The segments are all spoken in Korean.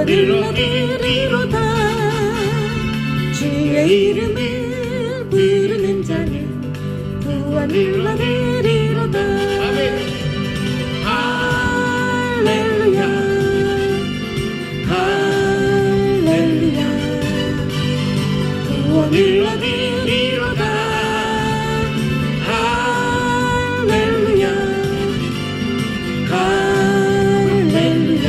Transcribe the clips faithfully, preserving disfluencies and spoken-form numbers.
흘러드리로다. 주의 이름을 부르는 자는 구원 흘러드리로다. 할렐루야 할렐루야 구원 흘러드리로다. 할렐루야 할렐루야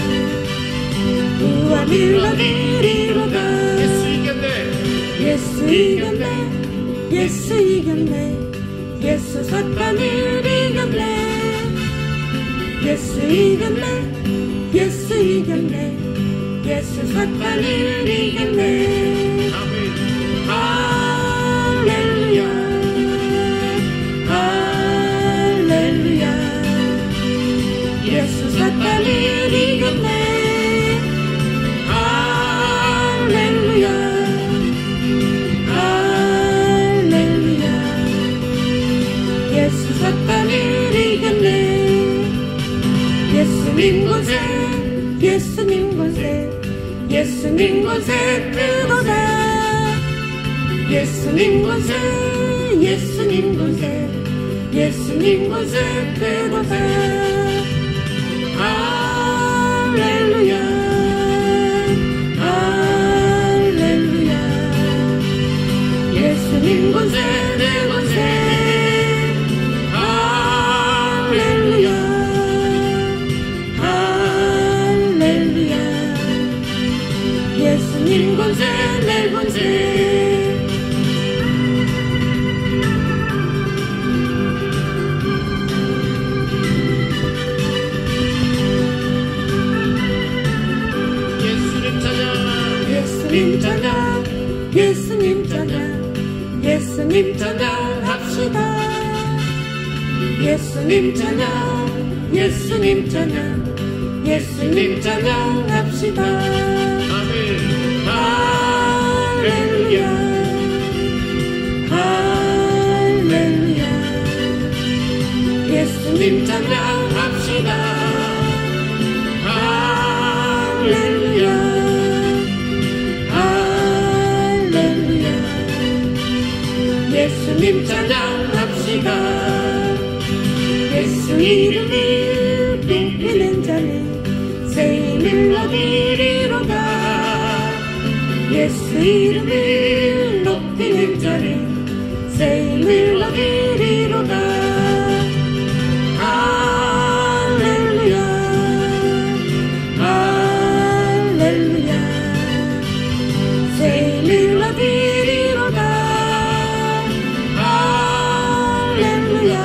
구원 흘러드리로다. 예수 이겼네 예수 이겼네 예수 이겼네 예수 사탄을 이겼네. 예수 이겼네 예수 이겼네 예수 사탄을 이겼네. 할렐루야 할렐루야 예수 사탄을 이겼네. 할렐루야 할렐루야 예수 사탄을 이겼네. 예수님 곳에 예수님 곳에 예수님 곳에 크도다. 예수님 곳에 예수님 곳에 예수님 곳에 크도다. 할렐루야 할렐루야 예수님 곳에 내 곳에 할렐루야 할렐루야 예수님 곳에 내 곳에. 예수님 찬양 예수님 찬양 예수님 찬양합시다. 예수님 찬양 예수님 찬양 예수님 찬양합시다. 할렐루야 할렐루야 예수님 찬양합시다. 할렐루야 예수님 찬양합시다. 예수 이름을 높이는 자는 새 힘을 얻으리로다. 예수 이름을 높이는 자는 새 힘을 얻으리로다. 할렐루야 할렐루야 새 힘을 얻으리로다. 할렐루야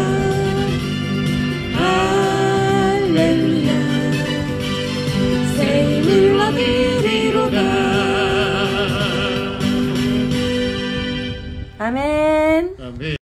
할렐루야 새 힘을 얻으리로다. 아멘. 아멘.